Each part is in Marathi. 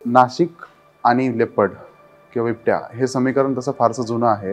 नाशिक आणि लेपर्ड किंवा बिबट्या हे समीकरण तसं फारसं जुनं आहे.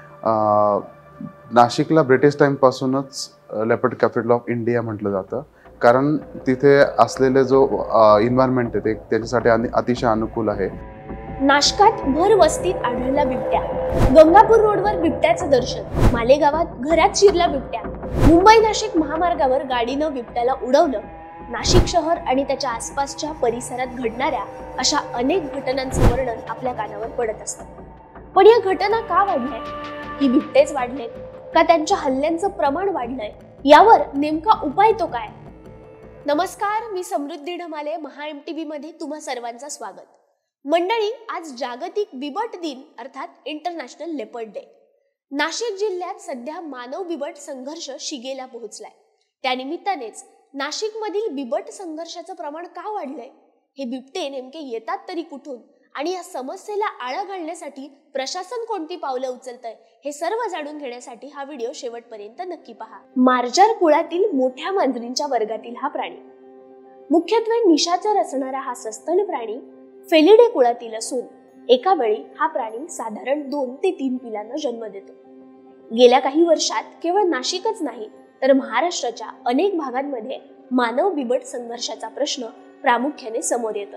नाशिकला ब्रिटिश टाईमपासूनच लेपर्ड कॅपिटल ऑफ इंडिया म्हटलं जातं, कारण तिथे असलेले जो एन्व्हायरमेंट आहे ते त्याच्यासाठी अतिशय अनुकूल आहे. नाशकात भर वस्तीत आढळला बिबट्या. गंगापूर रोडवर बिबट्याचं दर्शन. मालेगावात घरात शिरला बिबट्या. मुंबई नाशिक महामार्गावर गाडीनं बिबट्याला उडवलं. नाशिक शहर आणि त्याच्या आसपासच्या परिसरात घडणाऱ्या अशा अनेक घटनांचं वर्णन आपल्या कानावर पडत असतं. पण या घटना का वाढल्या? ही बिबटेच वाढलेत का त्यांच्या हल्ल्यांचं प्रमाण वाढलंय? यावर नेमका उपाय तो काय? नमस्कार, मी समृद्धी ढमाले. महा MTV मध्ये तुम्हा सर्वांचं स्वागत. मंडळी, आज जागतिक बिबट दिन अर्थात इंटरनॅशनल लेपर्ड डे. नाशिक जिल्ह्यात सध्या मानव बिबट संघर्ष शिगेला पोहोचलाय. त्यानिमित्तानेच नाशिक मधील बिबट संघर्षाचं प्रमाण का वाढलंय, हे बिबटे नेमके येतात तरी कुठून, आणि या समस्येला आळा घालण्यासाठी प्रशासन कोणती पावलं उचलतंय, हे सर्व जाणून घेण्यासाठी हा व्हिडिओ शेवटपर्यंत नक्की पहा. मार्जार कुळातील मोठ्या मांजरींच्या वर्गातील हा प्राणी, मुख्यत्वे निशाचर असणारा हा सस्तन प्राणी फेलिडे कुळातील असून एका वेळी हा प्राणी साधारण 2 ते 3 पिलांना जन्म देतो. गेल्या काही वर्षात केवळ नाशिकच नाही तर महाराष्ट्राच्या अनेक भागांमध्ये मानव बिबट संघर्षाचा प्रश्न प्रामुख्याने समोर येतोय.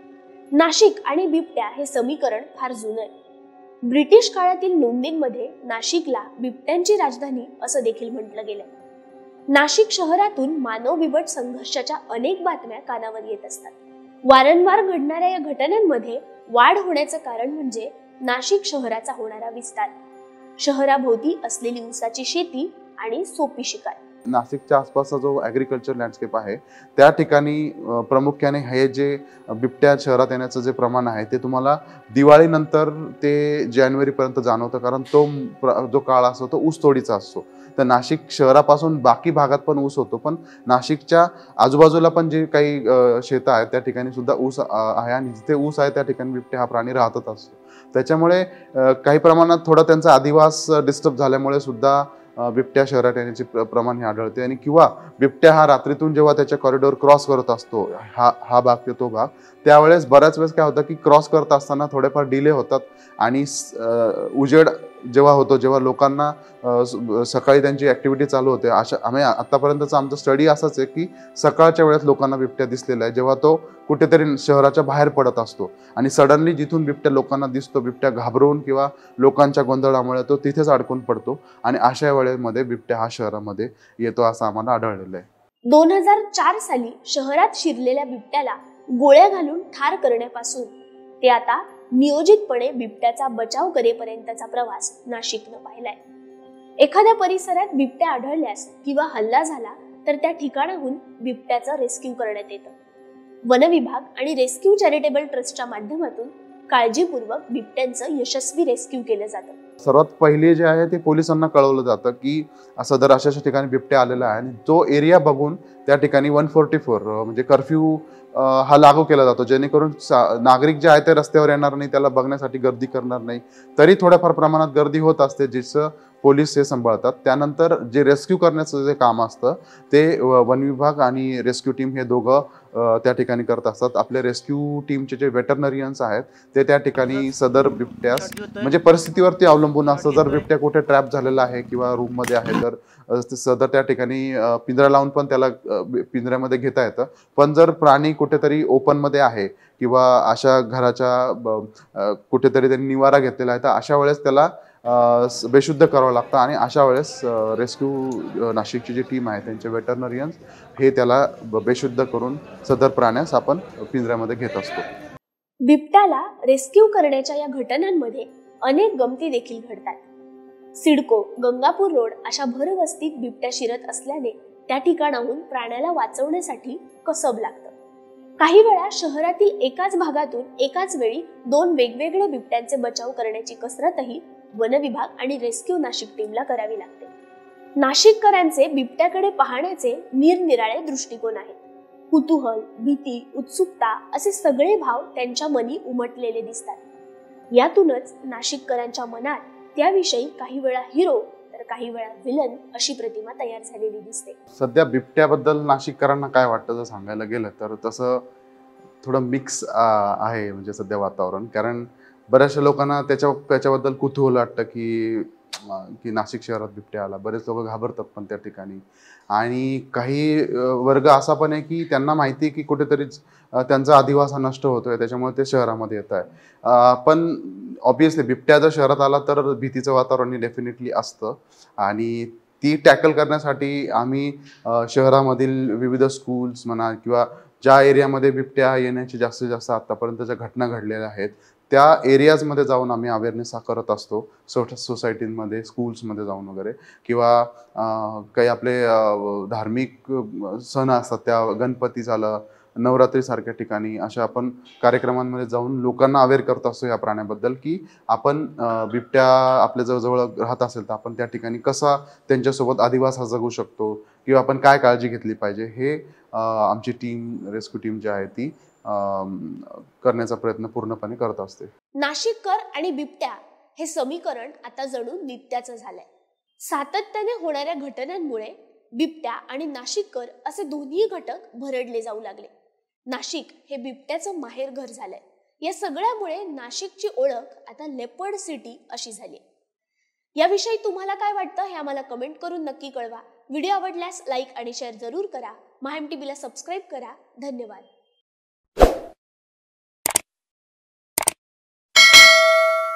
नाशिक आणि बिबट्या हे समीकरण फार जुनं आहे. ब्रिटिश काळातील नोंदींमध्ये नाशिकला बिबट्यांची राजधानी असं देखील म्हटलं गेलंय. नाशिक शहरातून मानव बिबट संघर्षाच्या अनेक बातम्या कानावर येत असतात. वारंवार घडणाऱ्या या घटनांमध्ये वाढ होण्याचं कारण म्हणजे नाशिक शहराचा होणारा विस्तार, शहराभोवती असलेली ऊसाची शेती आणि सोपी शिकार. नाशिकच्या आसपासचा जो ॲग्रिकल्चर लँडस्केप आहे त्या ठिकाणी प्रामुख्याने हे जे बिबट्या शहरात येण्याचं जे प्रमाण आहे ते तुम्हाला दिवाळीनंतर ते जानेवारीपर्यंत जाणवतं, कारण तो जो काळ असतो तो ऊसतोडीचा असतो. तर नाशिक शहरापासून बाकी भागात पण ऊस होतो, पण नाशिकच्या आजूबाजूला पण जे काही शेतं आहेत त्या ठिकाणी सुद्धा ऊस आहे, आणि जिथे ऊस आहे त्या ठिकाणी बिबट्या हा प्राणी राहतच असतो. त्याच्यामुळे काही प्रमाणात थोडा त्यांचा अधिवास डिस्टर्ब झाल्यामुळे सुद्धा बिबट्या शहरात येण्याचे प्रमाण हे आढळते. आणि किंवा बिबट्या हा रात्रीतून जेव्हा त्याच्या कॉरिडॉर क्रॉस करत असतो, हा भाग ते तो भाग, त्यावेळेस बऱ्याच वेळेस काय होतं की क्रॉस करत असताना थोडेफार डिले होतात, आणि उजेड जेव्हा होतो, जेव्हा लोकांना सकाळी त्यांची ॲक्टिव्हिटी चालू होते, आम्ही आतापर्यंतचा आमचा स्टडी असाच आहे की सकाळच्या वेळेस लोकांना बिबट्या दिसलेला आहे, जेव्हा तो कुठेतरी शहराच्या बाहेर पडत असतो आणि सडनली जिथून बिबट्या लोकांना दिसतो, बिबट्या घाबरून किंवा लोकांच्या गोंधळामुळे तो तिथेच अडकून पडतो, आणि अशा वेळेमध्ये बिबट्या हा शहरामध्ये येतो असं आम्हाला आढळलेलं आहे. 2004 साली शहरात शिरलेल्या बिबट्याला गोळ्या घालून ठार करण्यापासून ते आता नियोजितपणे बिबट्याचा बचाव करेपर्यंतचा प्रवास नाशिकनं पाहिलाय. एखाद्या परिसरात बिबट्या आढळल्यास किंवा हल्ला झाला तर त्या ठिकाणाहून बिबट्याचं रेस्क्यू करण्यात येतं. वन विभाग आणि रेस्क्यू चॅरिटेबल ट्रस्टच्या माध्यमातून काळजीपूर्वक बिबट्यांचं यशस्वी रेस्क्यू केलं जातं. सर्वात पहिले जे आहे ते पोलिसांना कळवलं जातं की असं जर अशा ठिकाणी बिबट्या आलेला आहे, आणि तो एरिया बघून त्या ठिकाणी 144 म्हणजे कर्फ्यू हा लागू केला जातो, जेणेकरून नागरिक जे आहे ते रस्त्यावर येणार नाही, त्याला बघण्यासाठी गर्दी करणार नाही. तरी थोड्याफार प्रमाणात गर्दी होत असते, जिचं पोलीस हे सांभाळतात. त्यानंतर जे रेस्क्यू करण्याचं जे काम असतं ते वन विभाग आणि रेस्क्यू टीम हे दोघं त्या ठिकाणी करत असतात. आपले रेस्क्यू टीमचे जे वेटरनरियन्स आहेत ते त्या ठिकाणी सदर बिबट्यास, म्हणजे परिस्थितीवरती अवलंबून असतं, जर बिबट्या कुठे ट्रॅप झालेला आहे किंवा रूममध्ये आहे तर सदर त्या ठिकाणी पिंजरा लावून पण त्याला पिंजऱ्यामध्ये घेता येतं. पण जर प्राणी कुठेतरी ओपनमध्ये आहे किंवा अशा घराच्या कुठेतरी त्यांनी निवारा घेतलेला आहे, तर अशा वेळेस त्याला बेशुद्ध करावं लागतं, आणि अशा वेळेस रेस्क्यू नाशिकची जी टीम आहे त्यांचे वेटरनरियन्स हे त्याला बेशुद्ध करून सदर प्राण्यास आपण पिंजऱ्यामध्ये घेत असतो. बिबट्याला रेस्क्यू करण्याच्या या घटनांमध्ये अनेक गमती देखील घडतात. सिडको, गंगापूर रोड अशा भरवस्तीत बिबट्या शिरत असल्याने त्या ठिकाणाहून प्राण्याला वाचवण्यासाठी कसब लागतं. काही वेळा शहरातील एकाच भागातून एकाच वेळी 2 वेगवेगळ्या बिबट्यांचे बचाव करण्याची कसरतही वन विभाग आणि रेस्क्यू नाशिक टीमला करावी लागते. नाशिककरांचे बिबट्याकडे पाहण्याचे निरनिराळे दृष्टिकोन आहेत. कुतूहल, भीती, उत्सुकता असे सगळे भाव त्यांच्या मनी उमटलेले दिसतात. यातूनच नाशिककरांच्या मनात त्याविषयी काही वेळा हिरो तर काही वेळा विलन अशी प्रतिमा तयार झालेली दिसते. सध्या बिबट्याबद्दल नाशिककरांना काय वाटतं जर सांगायला गेलं तर तसं थोडं मिक्स आहे म्हणजे सध्या वातावरण. कारण बऱ्याचशा लोकांना त्याच्याबद्दल कुतूहल वाटतं की नाशिक शहरात बिबट्या आला. बरेच लोकं घाबरतात पण त्या ठिकाणी. आणि काही वर्ग असा पण आहे की त्यांना माहिती आहे की कुठेतरीच त्यांचा अधिवास हा नष्ट होतोय, त्याच्यामुळे ते शहरामध्ये येत आहे. पण ऑब्व्हियसली बिबट्या जर शहरात आला तर भीतीचं वातावरण डेफिनेटली असतं. आणि ती टॅकल करण्यासाठी आम्ही शहरामधील विविध स्कूल्स म्हणा किंवा ज्या एरियामध्ये बिबट्या येण्याची जास्तीत जास्त आतापर्यंतच्या घटना घडलेल्या आहेत, त्या एरियाजमध्ये जाऊन आम्ही अवेअरनेस हा करत असतो. सोसायटींमध्ये, स्कूल्समध्ये जाऊन वगैरे. किंवा काही आपले धार्मिक सण असतात, त्या गणपती झालं, नवरात्रीसारख्या ठिकाणी अशा आपण कार्यक्रमांमध्ये जाऊन लोकांना अवेअर करत असतो या प्राण्याबद्दल, की आपण बिबट्या आपल्या जवळ राहत असेल तर आपण त्या ठिकाणी कसा त्यांच्यासोबत अधिवास हा जगू शकतो किंवा आपण काय काळजी घेतली पाहिजे, हे आमची रेस्क्यू टीम जी आहे ती करण्याचा प्रयत्न पूर्णपणे करत असते. नाशिककर आणि बिबट्या हे समीकरण आता जणू नित्याचं झालंय. सातत्याने होणाऱ्या घटनांमुळे बिबट्या आणि नाशिककर असे दोन्ही घटक भरडले जाऊ लागले. नाशिक हे बिबट्याचं माहेरघर झालंय. या सगळ्यामुळे नाशिकची ओळख आता लेपर्ड सिटी अशी झाली. याविषयी तुम्हाला काय वाटतं हे आम्हाला कमेंट करून नक्की कळवा. व्हिडिओ आवडल्यास लाईक आणि शेअर जरूर करा. MAHMTV ला सबस्क्राईब करा. धन्यवाद.